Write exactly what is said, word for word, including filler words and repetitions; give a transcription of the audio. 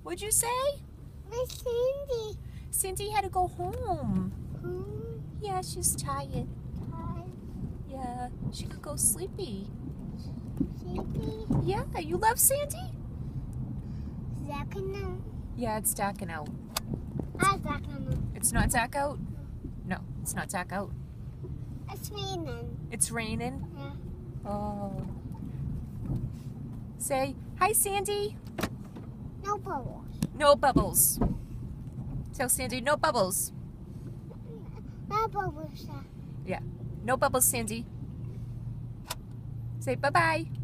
What'd you say? Where's Cindy? Cindy had to go home. Home? Yeah, she's tired. Tired? Yeah, she could go sleepy. Sleepy? Yeah, you love Sandy? Zacking out. Yeah, it's darking out. I'm zacking out. It's not dark out? No, it's not dark out. It's raining. It's raining? Yeah. Oh. Say, hi, Sandy. No bubbles. No bubbles. Tell Sandy, no bubbles. No bubbles. Yeah, no bubbles, Sandy. Say bye-bye.